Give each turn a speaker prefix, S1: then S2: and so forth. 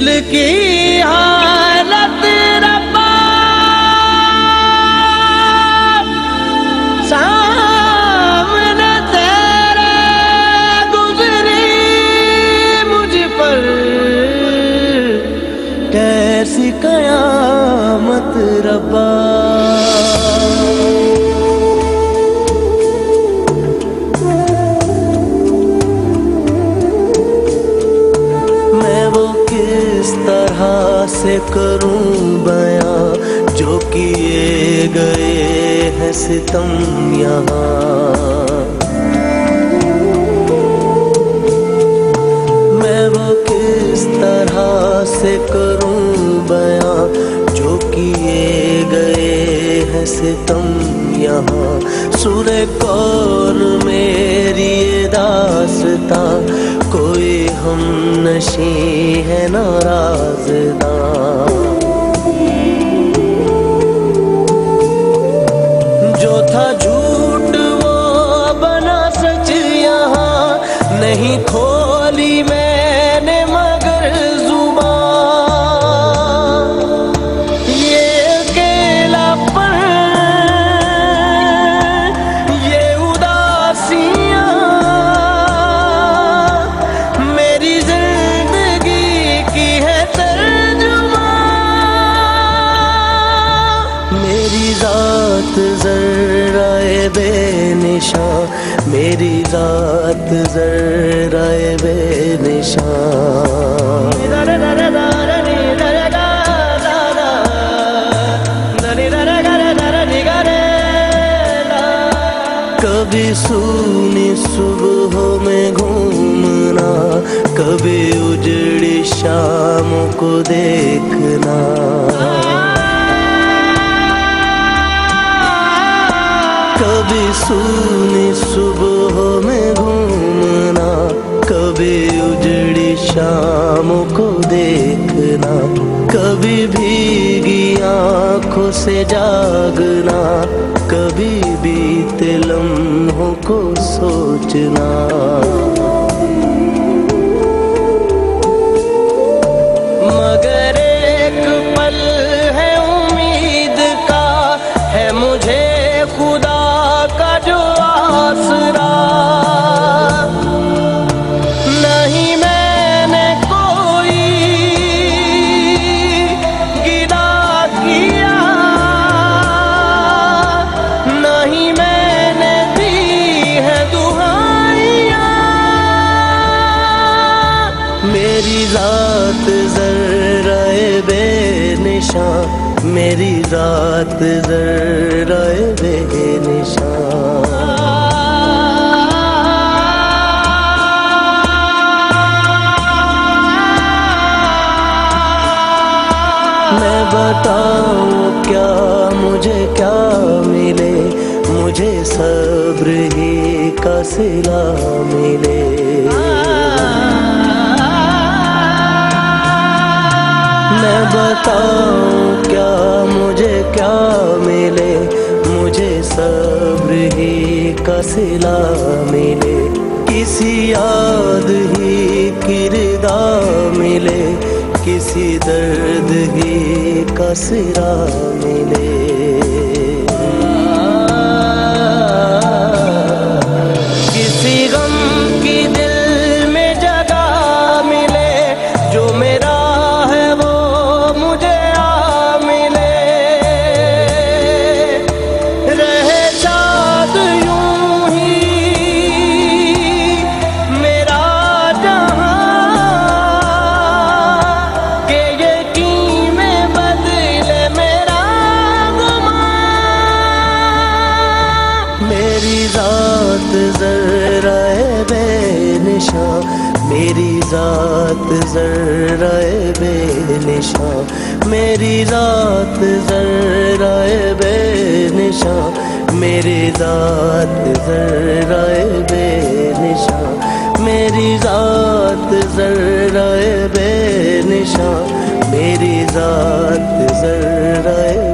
S1: दिल की हालत रब्बा सामने तेरे गुजरी मुझ पर कैसी कयामत रब्बा। किस तरह से करूं बयां जो किए गए हैं सितम यहाँ। मैं वो किस तरह से करूं बयां जो किए गए हैं सितम यहाँ। सूरे कौन मेरी दास्तां कोई हम नशी है नाराज़दां। जो था झूठ वो बना सच यहाँ नहीं खोली मैंने मगर जुबान। ये अकेलापन ये उदासियां मेरी जिंदगी की है तर्जुमा। मेरी जात ज़र्राए बेनिशां मेरी जात ज़र्राए बेनिशां। कभी सूनी सुबहों में घूमना कभी उजड़ी शामों को देखना। कभी सूनी सुबहों में घूमना कभी उजड़ी शामों को देखना। कभी भीगी आँखों से जागना कभी बीते लम्हों को सोचना। मगर एक पल है उम्मीद का है मुझे खुदा का जो आसरा। नहीं मैंने कोई गिला किया नहीं मैंने दी है दुहाइयाँ। मेरी जात ज़र्राए बेनिशां मेरी जात ज़र्राए बेनिशां। मैं बताऊं क्या मुझे क्या मिले मुझे सब्र ही का सिला मिले। मैं बताऊं क्या मुझे क्या मिले मुझे सब्र ही का सिला मिले। किसी याद ही किरदा मिले किसी दर्द ही का सिरा मिले। किसी गम की दिल में जगह मिले जो मेरा है वो मुझे आ मिले। रहे शाद यूं ही मेरा जहां के यकीन में बदले मेरा गुमान। मेरी जात ज़र्राए बेनिशां मेरी जात ज़र्राए बेनिशां मेरी जात ज़र्राए बेनिशां मेरी जात ज़र्राए बेनिशां मेरी जात ज़र्राए बेनिशां मेरी जात ज़र्राए